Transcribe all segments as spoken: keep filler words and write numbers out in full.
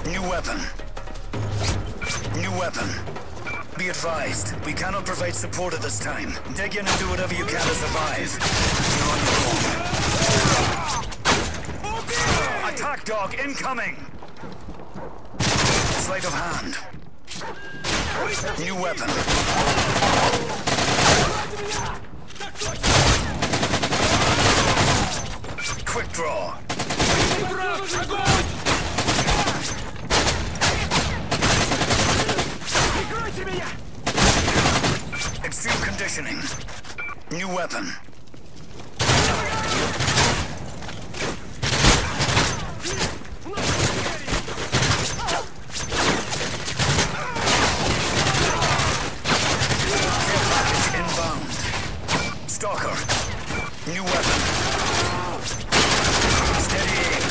New weapon. New weapon. Be advised, we cannot provide support at this time. Dig in and do whatever you can to survive. You're on your own. Attack dog incoming! Sleight of hand. New weapon. Quick draw. Extreme conditioning. New weapon. Inbound. Stalker. New weapon. Steady aim.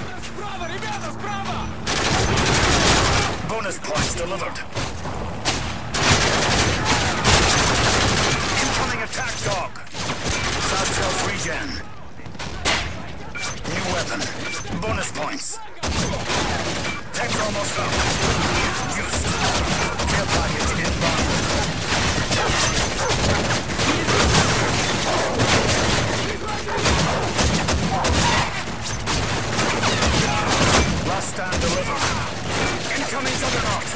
Bonus points delivered. Attack dog. South Shells regen. New weapon. Bonus points. Tank's almost up. Juiced. Care package inbound. Last stand delivered. Incoming juggernaut.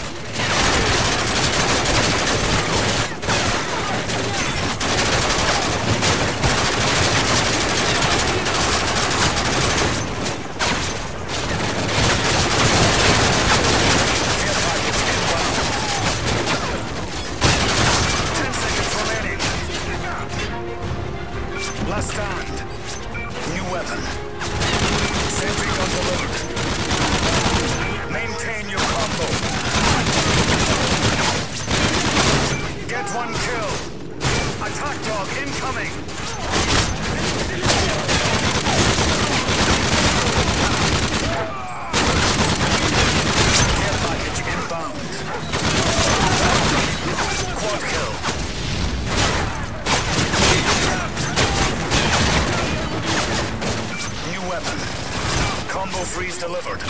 Last stand. New weapon. Sentry gun delivered. Maintain your combo. Get one kill. Attack dog incoming. Care package inbound. Quad kill. Weapon. Combo freeze delivered.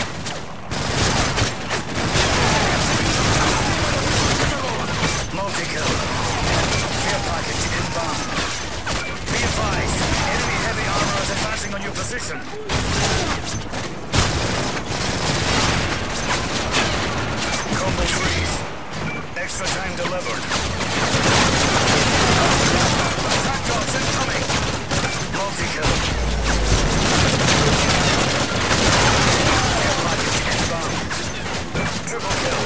Multi-kill. Care package inbound. Be advised, enemy heavy armor is advancing on your position. Combo freeze. Extra time delivered. Attack dogs incoming. Multi-kill. Triple kill.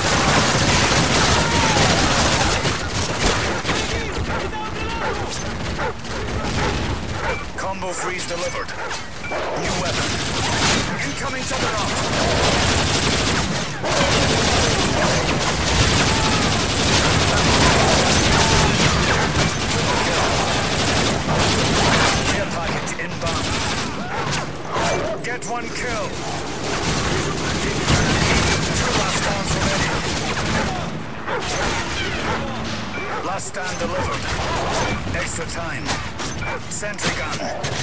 Combo freeze delivered. New weapon. Incoming juggernaut. Care package inbound. Get one kill. Last stand delivered. Extra time. Sentry gun.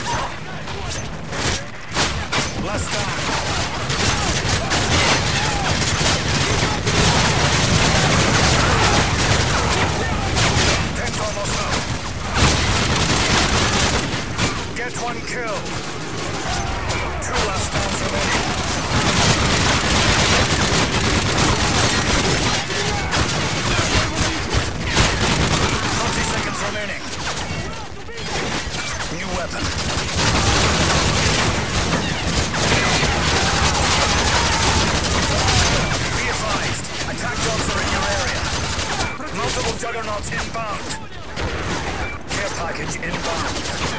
Last stand. Tank's almost up. Get one kill. Two last stands remaining. Remaining. New weapon. Be advised, attack dogs are in your area. Multiple juggernauts inbound. Care package inbound.